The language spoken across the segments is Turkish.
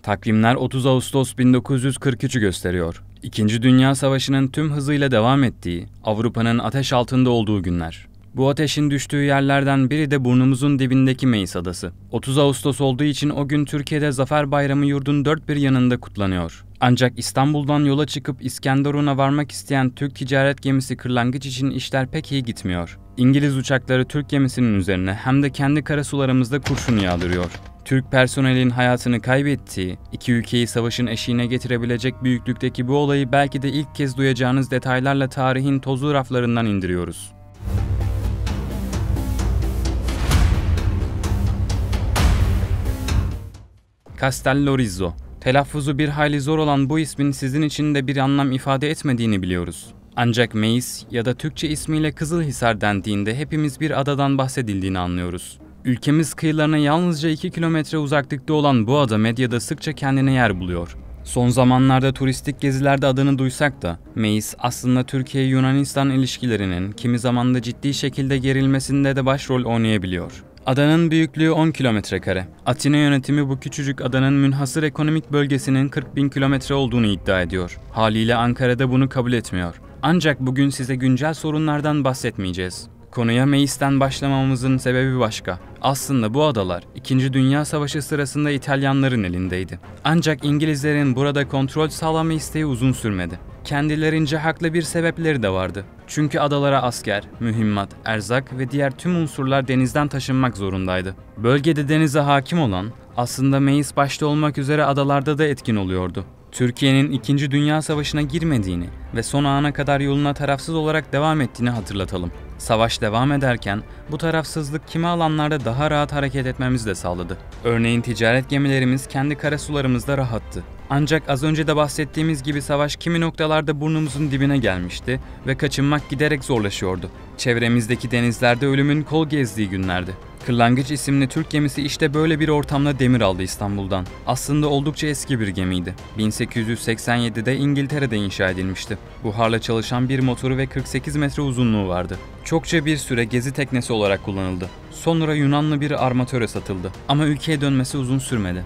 Takvimler 30 Ağustos 1943'ü gösteriyor. İkinci Dünya Savaşı'nın tüm hızıyla devam ettiği, Avrupa'nın ateş altında olduğu günler. Bu ateşin düştüğü yerlerden biri de burnumuzun dibindeki Meis Adası. 30 Ağustos olduğu için o gün Türkiye'de Zafer Bayramı yurdun dört bir yanında kutlanıyor. Ancak İstanbul'dan yola çıkıp İskenderun'a varmak isteyen Türk ticaret gemisi Kırlangıç için işler pek iyi gitmiyor. İngiliz uçakları Türk gemisinin üzerine hem de kendi karasularımızda kurşun yağdırıyor. Türk personelin hayatını kaybettiği, iki ülkeyi savaşın eşiğine getirebilecek büyüklükteki bu olayı belki de ilk kez duyacağınız detaylarla tarihin tozlu raflarından indiriyoruz. Castellorizzo. Telaffuzu bir hayli zor olan bu ismin sizin için de bir anlam ifade etmediğini biliyoruz. Ancak Meis ya da Türkçe ismiyle Kızılhisar dendiğinde hepimiz bir adadan bahsedildiğini anlıyoruz. Ülkemiz kıyılarına yalnızca 2 kilometre uzaklıkta olan bu ada medyada sıkça kendine yer buluyor. Son zamanlarda turistik gezilerde adını duysak da Meis aslında Türkiye-Yunanistan ilişkilerinin kimi zaman da ciddi şekilde gerilmesinde de başrol oynayabiliyor. Adanın büyüklüğü 10 kilometre kare. Atina yönetimi bu küçücük adanın münhasır ekonomik bölgesinin 40.000 kilometre olduğunu iddia ediyor. Haliyle Ankara'da bunu kabul etmiyor. Ancak bugün size güncel sorunlardan bahsetmeyeceğiz. Konuya Meis'ten başlamamızın sebebi başka. Aslında bu adalar 2. Dünya Savaşı sırasında İtalyanların elindeydi. Ancak İngilizlerin burada kontrol sağlama isteği uzun sürmedi. Kendilerince haklı bir sebepleri de vardı. Çünkü adalara asker, mühimmat, erzak ve diğer tüm unsurlar denizden taşınmak zorundaydı. Bölgede denize hakim olan, aslında Meis başta olmak üzere adalarda da etkin oluyordu. Türkiye'nin 2. Dünya Savaşı'na girmediğini ve son ana kadar yoluna tarafsız olarak devam ettiğini hatırlatalım. Savaş devam ederken bu tarafsızlık kimi alanlarda daha rahat hareket etmemizi de sağladı. Örneğin ticaret gemilerimiz kendi karasularımızda rahattı. Ancak az önce de bahsettiğimiz gibi savaş kimi noktalarda burnumuzun dibine gelmişti ve kaçınmak giderek zorlaşıyordu. Çevremizdeki denizlerde ölümün kol gezdiği günlerdi. Kırlangıç isimli Türk gemisi işte böyle bir ortamda demir aldı İstanbul'dan. Aslında oldukça eski bir gemiydi. 1887'de İngiltere'de inşa edilmişti. Buharla çalışan bir motoru ve 48 metre uzunluğu vardı. Çokça bir süre gezi teknesi olarak kullanıldı. Sonra Yunanlı bir armatöre satıldı. Ama ülkeye dönmesi uzun sürmedi.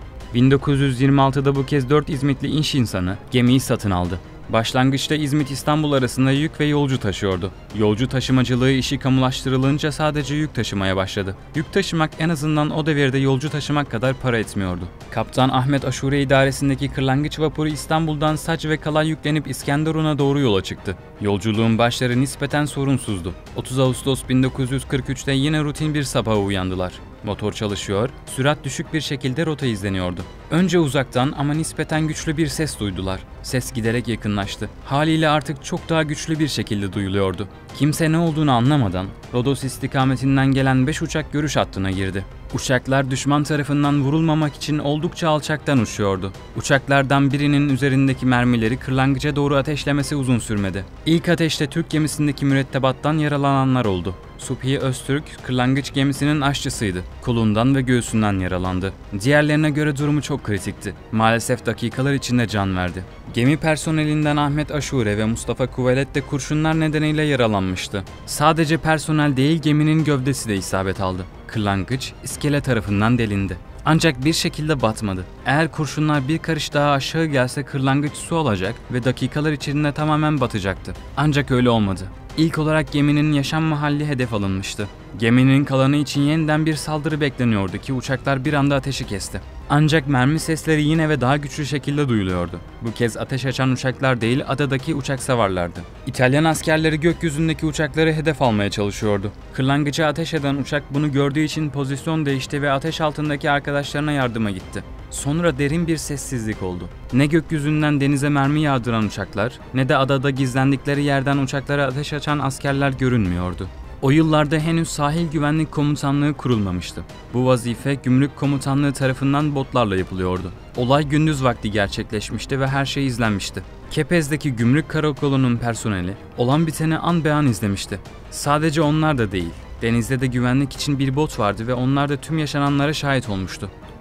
1926'da bu kez 4 İzmitli iş insanı gemiyi satın aldı. Başlangıçta İzmit-İstanbul arasında yük ve yolcu taşıyordu. Yolcu taşımacılığı işi kamulaştırılınca sadece yük taşımaya başladı. Yük taşımak en azından o devirde yolcu taşımak kadar para etmiyordu. Kaptan Ahmet Aşure idaresindeki Kırlangıç vapuru İstanbul'dan saç ve kalay yüklenip İskenderun'a doğru yola çıktı. Yolculuğun başları nispeten sorunsuzdu. 30 Ağustos 1943'te yine rutin bir sabaha uyandılar. Motor çalışıyor, sürat düşük bir şekilde rota izleniyordu. Önce uzaktan ama nispeten güçlü bir ses duydular. Ses giderek yakınlaştı. Haliyle artık çok daha güçlü bir şekilde duyuluyordu. Kimse ne olduğunu anlamadan Rodos istikametinden gelen 5 uçak görüş hattına girdi. Uçaklar düşman tarafından vurulmamak için oldukça alçaktan uçuyordu. Uçaklardan birinin üzerindeki mermileri Kırlangıç'a doğru ateşlemesi uzun sürmedi. İlk ateşte Türk gemisindeki mürettebattan yaralananlar oldu. Subhi Öztürk, Kırlangıç gemisinin aşçısıydı. Kolundan ve göğsünden yaralandı. Diğerlerine göre durumu çok kritikti. Maalesef dakikalar içinde can verdi. Gemi personelinden Ahmet Aşure ve Mustafa Kuvalet de kurşunlar nedeniyle yaralanmıştı. Sadece personel değil, geminin gövdesi de isabet aldı. Kırlangıç iskele tarafından delindi. Ancak bir şekilde batmadı. Eğer kurşunlar bir karış daha aşağı gelse Kırlangıç su alacak ve dakikalar içinde tamamen batacaktı. Ancak öyle olmadı. İlk olarak geminin yaşam mahalli hedef alınmıştı. Geminin kalanı için yeniden bir saldırı bekleniyordu ki uçaklar bir anda ateşi kesti. Ancak mermi sesleri yine ve daha güçlü şekilde duyuluyordu. Bu kez ateş açan uçaklar değil, adadaki uçak savarlardı. İtalyan askerleri gökyüzündeki uçakları hedef almaya çalışıyordu. Kırlangıç'a ateş eden uçak bunu gördüğü için pozisyon değişti ve ateş altındaki arkadaşlarına yardıma gitti. Sonra derin bir sessizlik oldu. Ne gökyüzünden denize mermi yağdıran uçaklar, ne de adada gizlendikleri yerden uçaklara ateş açan askerler görünmüyordu. O yıllarda henüz Sahil Güvenlik Komutanlığı kurulmamıştı. Bu vazife Gümrük Komutanlığı tarafından botlarla yapılıyordu. Olay gündüz vakti gerçekleşmişti ve her şey izlenmişti. Kepez'deki Gümrük Karakolu'nun personeli olan biteni an be an izlemişti. Sadece onlar da değil, denizde de güvenlik için bir bot vardı ve onlar da tüm yaşananlara şahit olmuştu.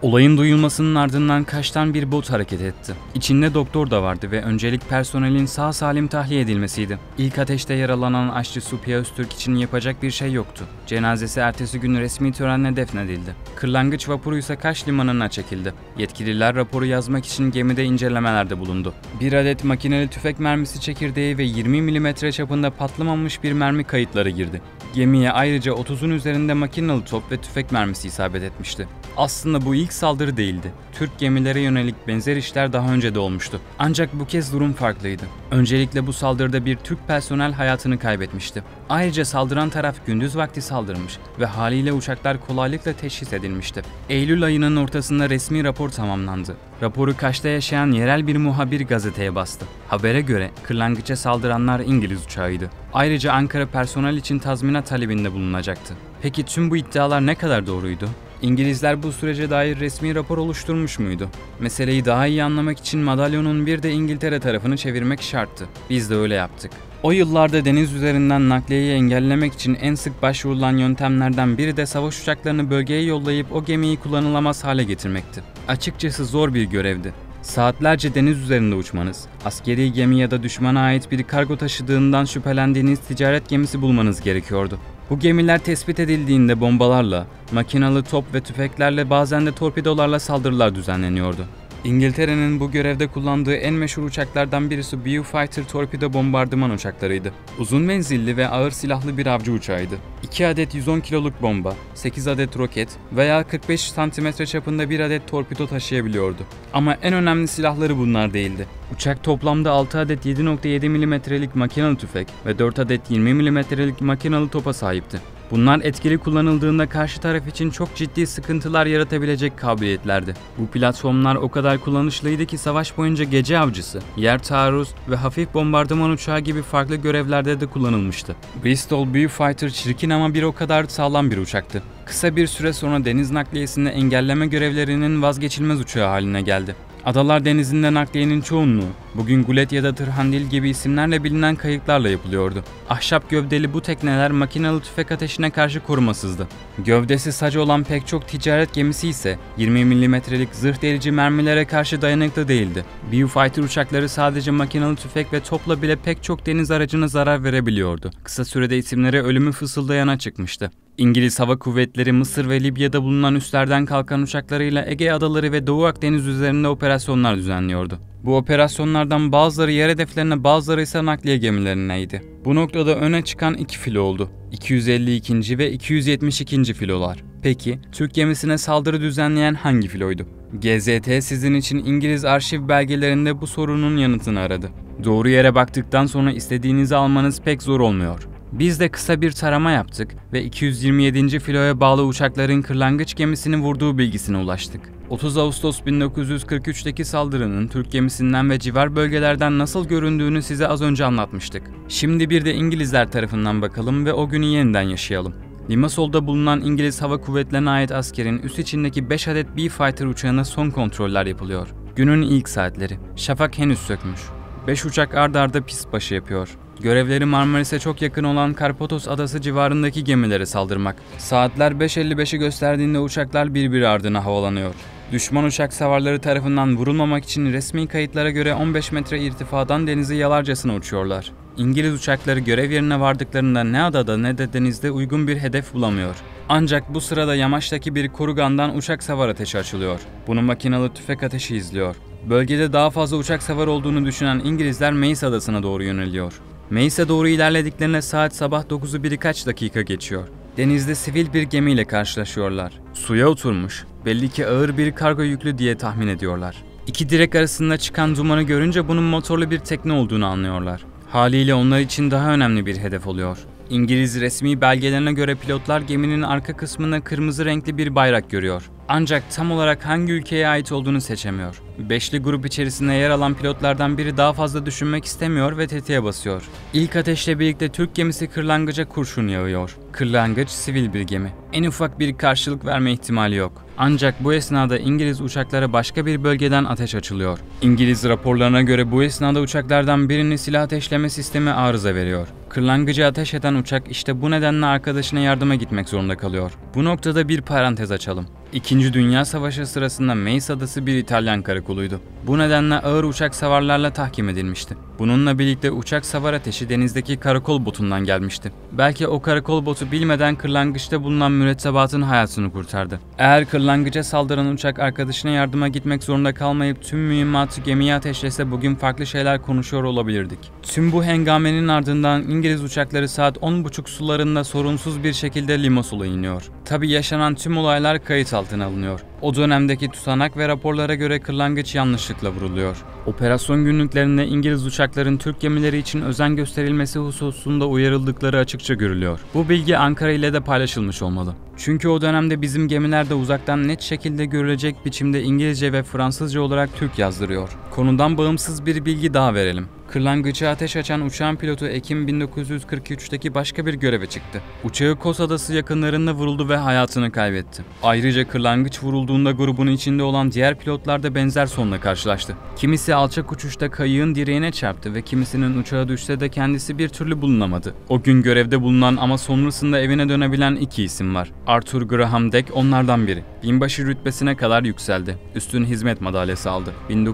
Olayın duyulmasının ardından Kaş'tan bir bot hareket etti. İçinde doktor da vardı ve öncelik personelin sağ salim tahliye edilmesiydi. İlk ateşte yaralanan aşçı Supiya Öztürk için yapacak bir şey yoktu. Cenazesi ertesi gün resmi törenle defnedildi. Kırlangıç vapuru ise Kaş limanına çekildi. Yetkililer raporu yazmak için gemide incelemelerde bulundu. Bir adet makineli tüfek mermisi çekirdeği ve 20 mm çapında patlamamış bir mermi kayıtları girdi. Gemiye ayrıca 30'un üzerinde makinalı top ve tüfek mermisi isabet etmişti. Aslında bu ilk saldırı değildi. Türk gemilere yönelik benzer işler daha önce de olmuştu. Ancak bu kez durum farklıydı. Öncelikle bu saldırıda bir Türk personel hayatını kaybetmişti. Ayrıca saldıran taraf gündüz vakti saldırmış ve haliyle uçaklar kolaylıkla teşhis edilmişti. Eylül ayının ortasında resmi rapor tamamlandı. Raporu Kaş'ta yaşayan yerel bir muhabir gazeteye bastı. Habere göre Kırlangıç'a saldıranlar İngiliz uçağıydı. Ayrıca Ankara personel için tazminat talebinde bulunacaktı. Peki tüm bu iddialar ne kadar doğruydu? İngilizler bu sürece dair resmi rapor oluşturmuş muydu? Meseleyi daha iyi anlamak için madalyonun bir de İngiltere tarafını çevirmek şarttı. Biz de öyle yaptık. O yıllarda deniz üzerinden nakliyeyi engellemek için en sık başvurulan yöntemlerden biri de savaş uçaklarını bölgeye yollayıp o gemiyi kullanılamaz hale getirmekti. Açıkçası zor bir görevdi. Saatlerce deniz üzerinde uçmanız, askeri gemi ya da düşmana ait bir kargo taşıdığından şüphelendiğiniz ticaret gemisi bulmanız gerekiyordu. Bu gemiler tespit edildiğinde bombalarla, makinalı top ve tüfeklerle bazen de torpidolarla saldırılar düzenleniyordu. İngiltere'nin bu görevde kullandığı en meşhur uçaklardan birisi Beaufighter torpido bombardıman uçaklarıydı. Uzun menzilli ve ağır silahlı bir avcı uçağıydı. 2 adet 110 kiloluk bomba, 8 adet roket veya 45 cm çapında bir adet torpido taşıyabiliyordu. Ama en önemli silahları bunlar değildi. Uçak toplamda 6 adet 7.7 mm'lik makinalı tüfek ve 4 adet 20 mm'lik makinalı topa sahipti. Bunlar etkili kullanıldığında karşı taraf için çok ciddi sıkıntılar yaratabilecek kabiliyetlerdi. Bu platformlar o kadar kullanışlıydı ki savaş boyunca gece avcısı, yer taarruz ve hafif bombardıman uçağı gibi farklı görevlerde de kullanılmıştı. Bristol Beaufighter çirkin ama bir o kadar sağlam bir uçaktı. Kısa bir süre sonra deniz nakliyesini engelleme görevlerinin vazgeçilmez uçağı haline geldi. Adalar Denizi'nde nakliyenin çoğunluğu, bugün Gulet ya da Tırhandil gibi isimlerle bilinen kayıklarla yapılıyordu. Ahşap gövdeli bu tekneler makinalı tüfek ateşine karşı korumasızdı. Gövdesi sac olan pek çok ticaret gemisi ise 20 mm'lik zırh delici mermilere karşı dayanıklı değildi. Beaufighter uçakları sadece makinalı tüfek ve topla bile pek çok deniz aracına zarar verebiliyordu. Kısa sürede isimleri ölümü fısıldayana çıkmıştı. İngiliz Hava Kuvvetleri Mısır ve Libya'da bulunan üslerden kalkan uçaklarıyla Ege Adaları ve Doğu Akdeniz üzerinde operasyonlar düzenliyordu. Bu operasyonlardan bazıları yer hedeflerine, bazıları ise nakliye gemilerineydi. Bu noktada öne çıkan iki filo oldu. 252. ve 272. filolar. Peki, Türk gemisine saldırı düzenleyen hangi filoydu? GZT sizin için İngiliz arşiv belgelerinde bu sorunun yanıtını aradı. Doğru yere baktıktan sonra istediğinizi almanız pek zor olmuyor. Biz de kısa bir tarama yaptık ve 227. filoya bağlı uçakların Kırlangıç gemisini vurduğu bilgisine ulaştık. 30 Ağustos 1943'teki saldırının Türk gemisinden ve civar bölgelerden nasıl göründüğünü size az önce anlatmıştık. Şimdi bir de İngilizler tarafından bakalım ve o günü yeniden yaşayalım. Limassol'da bulunan İngiliz Hava Kuvvetleri'ne ait askerin üst içindeki 5 adet Beaufighter uçağına son kontroller yapılıyor. Günün ilk saatleri. Şafak henüz sökmüş. 5 uçak ard arda pist başı yapıyor. Görevleri Marmaris'e çok yakın olan Karpathos adası civarındaki gemilere saldırmak. Saatler 5.55'i gösterdiğinde uçaklar birbiri ardına havalanıyor. Düşman uçak savarları tarafından vurulmamak için resmi kayıtlara göre 15 metre irtifadan denizi yalarcasına uçuyorlar. İngiliz uçakları görev yerine vardıklarında ne adada ne de denizde uygun bir hedef bulamıyor. Ancak bu sırada yamaçtaki bir korugandan uçak savar ateşi açılıyor. Bunu makinalı tüfek ateşi izliyor. Bölgede daha fazla uçak savar olduğunu düşünen İngilizler Mace adasına doğru yöneliyor. Mace'e doğru ilerlediklerine saat sabah 9'u birkaç dakika geçiyor. Denizde sivil bir gemiyle karşılaşıyorlar. Suya oturmuş, belli ki ağır bir kargo yüklü diye tahmin ediyorlar. İki direk arasında çıkan dumanı görünce bunun motorlu bir tekne olduğunu anlıyorlar. Haliyle onlar için daha önemli bir hedef oluyor. İngiliz resmi belgelerine göre pilotlar geminin arka kısmında kırmızı renkli bir bayrak görüyor. Ancak tam olarak hangi ülkeye ait olduğunu seçemiyor. Beşli grup içerisinde yer alan pilotlardan biri daha fazla düşünmek istemiyor ve tetiğe basıyor. İlk ateşle birlikte Türk gemisi Kırlangıç'a kurşun yağıyor. Kırlangıç sivil bir gemi. En ufak bir karşılık verme ihtimali yok. Ancak bu esnada İngiliz uçaklara başka bir bölgeden ateş açılıyor. İngiliz raporlarına göre bu esnada uçaklardan birinin silah ateşleme sistemi arıza veriyor. Kırlangıcı ateş eden uçak işte bu nedenle arkadaşına yardıma gitmek zorunda kalıyor. Bu noktada bir parantez açalım. İkinci Dünya Savaşı sırasında Mace adası bir İtalyan karakoluydu. Bu nedenle ağır uçak savarlarla tahkim edilmişti. Bununla birlikte uçak savar ateşi denizdeki karakol botundan gelmişti. Belki o karakol botu bilmeden kırlangıçta bulunan mürettebatın hayatını kurtardı. Eğer kırlangıca saldıran uçak arkadaşına yardıma gitmek zorunda kalmayıp tüm mühimmatı gemiye ateşlese bugün farklı şeyler konuşuyor olabilirdik. Tüm bu hengamenin ardından İngiliz uçakları saat 10.30 sularında sorunsuz bir şekilde Limassol'a iniyor. Tabi yaşanan tüm olaylar kayıt altına alınıyor. O dönemdeki tutanak ve raporlara göre kırlangıç yanlışlıkla vuruluyor. Operasyon günlüklerinde İngiliz uçakların Türk gemileri için özen gösterilmesi hususunda uyarıldıkları açıkça görülüyor. Bu bilgi Ankara ile de paylaşılmış olmalı. Çünkü o dönemde bizim gemiler de uzaktan net şekilde görülecek biçimde İngilizce ve Fransızca olarak Türk yazdırıyor. Konudan bağımsız bir bilgi daha verelim. Kırlangıcı ateş açan uçağın pilotu Ekim 1943'teki başka bir göreve çıktı. Uçağı Kos Adası yakınlarında vuruldu ve hayatını kaybetti. Ayrıca kırlangıç vurulduğunda grubun içinde olan diğer pilotlar da benzer sonla karşılaştı. Kimisi alçak uçuşta kayığın direğine çarptı ve kimisinin uçağa düşse de kendisi bir türlü bulunamadı. O gün görevde bulunan ama sonrasında evine dönebilen iki isim var. Arthur Graham Deck onlardan biri. Binbaşı rütbesine kadar yükseldi. Üstün hizmet madalyası aldı.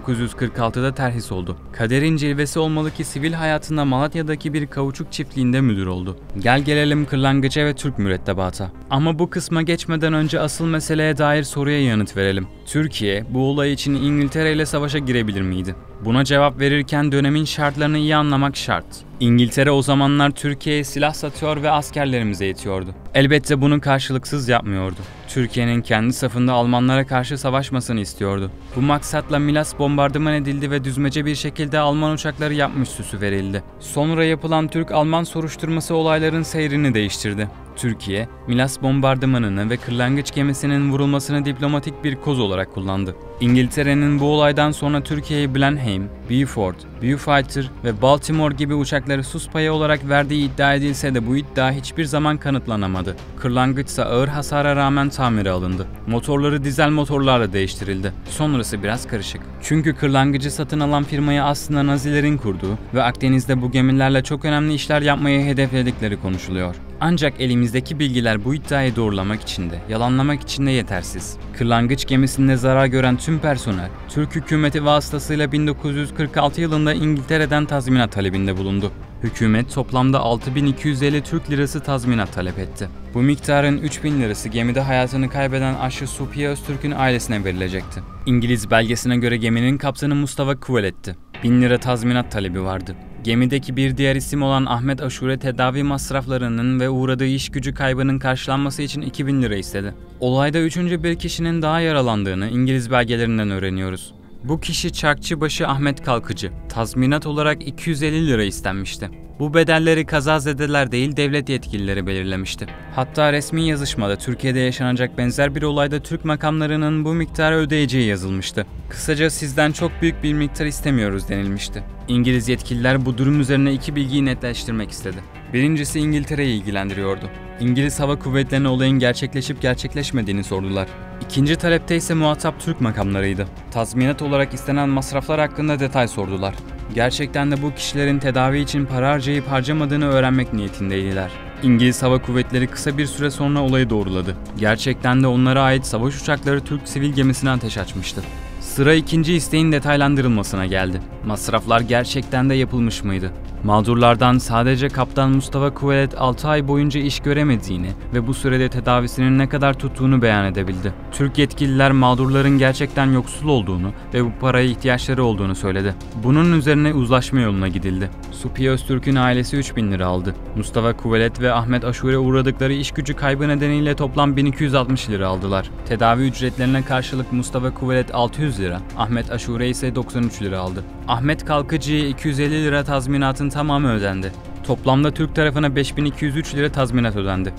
1946'da terhis oldu. Kaderin cilvesi olmalı ki sivil hayatında Malatya'daki bir kauçuk çiftliğinde müdür oldu. Gel gelelim kırlangıça ve Türk mürettebata. Ama bu kısma geçmeden önce asıl meseleye dair soruya yanıt verelim. Türkiye bu olay için İngiltere ile savaşa girebilir miydi? Buna cevap verirken dönemin şartlarını iyi anlamak şart. İngiltere o zamanlar Türkiye'ye silah satıyor ve askerlerimize eğitiyordu. Elbette bunu karşılıksız yapmıyordu. Türkiye'nin kendi safında Almanlara karşı savaşmasını istiyordu. Bu maksatla Milas bombardıman edildi ve düzmece bir şekilde Alman uçakları yapmış süsü verildi. Sonra yapılan Türk-Alman soruşturması olayların seyrini değiştirdi. Türkiye, Milas bombardımanını ve kırlangıç gemisinin vurulmasını diplomatik bir koz olarak kullandı. İngiltere'nin bu olaydan sonra Türkiye'ye Blenheim, Beaufort, Beaufighter ve Baltimore gibi uçakları sus payı olarak verdiği iddia edilse de bu iddia hiçbir zaman kanıtlanamadı. Kırlangıç ise ağır hasara rağmen tamire alındı. Motorları dizel motorlarla değiştirildi. Sonrası biraz karışık. Çünkü kırlangıcı satın alan firmayı aslında Nazilerin kurduğu ve Akdeniz'de bu gemilerle çok önemli işler yapmayı hedefledikleri konuşuluyor. Ancak elimizdeki bilgiler bu iddiayı doğrulamak için de, yalanlamak için de yetersiz. Kırlangıç gemisinde zarar gören tüm personel, Türk hükümeti vasıtasıyla 1946 yılında İngiltere'den tazminat talebinde bulundu. Hükümet toplamda 6.250 Türk lirası tazminat talep etti. Bu miktarın 3.000 lirası gemide hayatını kaybeden aşçı Supiye Öztürk'ün ailesine verilecekti. İngiliz belgesine göre geminin kaptanı Mustafa Kuvalet'ti. 1000 lira tazminat talebi vardı. Gemideki bir diğer isim olan Ahmet Aşure tedavi masraflarının ve uğradığı iş gücü kaybının karşılanması için 2000 lira istedi. Olayda üçüncü bir kişinin daha yaralandığını İngiliz belgelerinden öğreniyoruz. Bu kişi çarkçıbaşı Ahmet Kalkıcı. Tazminat olarak 250 lira istenmişti. Bu bedelleri kazazedeler değil devlet yetkilileri belirlemişti. Hatta resmi yazışmada Türkiye'de yaşanacak benzer bir olayda Türk makamlarının bu miktarı ödeyeceği yazılmıştı. Kısaca sizden çok büyük bir miktar istemiyoruz denilmişti. İngiliz yetkililer bu durum üzerine iki bilgiyi netleştirmek istedi. Birincisi İngiltere'yi ilgilendiriyordu. İngiliz Hava Kuvvetleri'ne olayın gerçekleşip gerçekleşmediğini sordular. İkinci talepte ise muhatap Türk makamlarıydı. Tazminat olarak istenen masraflar hakkında detay sordular. Gerçekten de bu kişilerin tedavi için para harcayıp harcamadığını öğrenmek niyetindeydiler. İngiliz Hava Kuvvetleri kısa bir süre sonra olayı doğruladı. Gerçekten de onlara ait savaş uçakları Türk sivil gemisine ateş açmıştı. Sıra ikinci isteğin detaylandırılmasına geldi. Masraflar gerçekten de yapılmış mıydı? Mağdurlardan sadece Kaptan Mustafa Kuvalet 6 ay boyunca iş göremediğini ve bu sürede tedavisinin ne kadar tuttuğunu beyan edebildi. Türk yetkililer mağdurların gerçekten yoksul olduğunu ve bu paraya ihtiyaçları olduğunu söyledi. Bunun üzerine uzlaşma yoluna gidildi. Supiye Öztürk'ün ailesi 3000 lira aldı. Mustafa Kuvalet ve Ahmet Aşure uğradıkları iş gücü kaybı nedeniyle toplam 1260 lira aldılar. Tedavi ücretlerine karşılık Mustafa Kuvalet 600 lira, Ahmet Aşure ise 93 lira aldı. Ahmet Kalkıcı'ya 250 lira tazminatın tamamı ödendi. Toplamda Türk tarafına 5203 lira tazminat ödendi.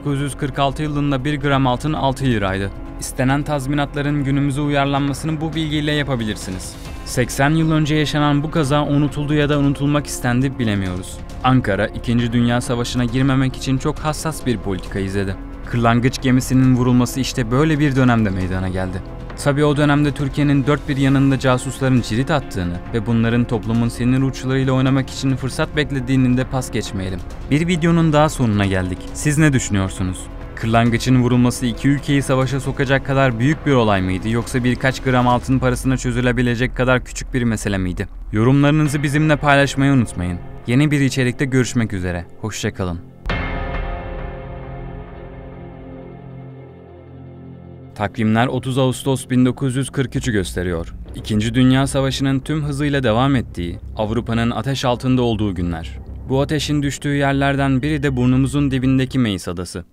1946 yılında 1 gram altın 6 liraydı. İstenen tazminatların günümüze uyarlanmasını bu bilgiyle yapabilirsiniz. 80 yıl önce yaşanan bu kaza unutuldu ya da unutulmak istendi bilemiyoruz. Ankara, 2. Dünya Savaşı'na girmemek için çok hassas bir politika izledi. Kırlangıç gemisinin vurulması işte böyle bir dönemde meydana geldi. Tabii o dönemde Türkiye'nin dört bir yanında casusların cirit attığını ve bunların toplumun sinir uçlarıyla oynamak için fırsat beklediğinin de pas geçmeyelim. Bir videonun daha sonuna geldik. Siz ne düşünüyorsunuz? Kırlangıç'ın vurulması iki ülkeyi savaşa sokacak kadar büyük bir olay mıydı, yoksa birkaç gram altın parasına çözülebilecek kadar küçük bir mesele miydi? Yorumlarınızı bizimle paylaşmayı unutmayın. Yeni bir içerikte görüşmek üzere. Hoşça kalın. Takvimler 30 Ağustos 1943'ü gösteriyor. İkinci Dünya Savaşı'nın tüm hızıyla devam ettiği, Avrupa'nın ateş altında olduğu günler. Bu ateşin düştüğü yerlerden biri de burnumuzun dibindeki Meis Adası.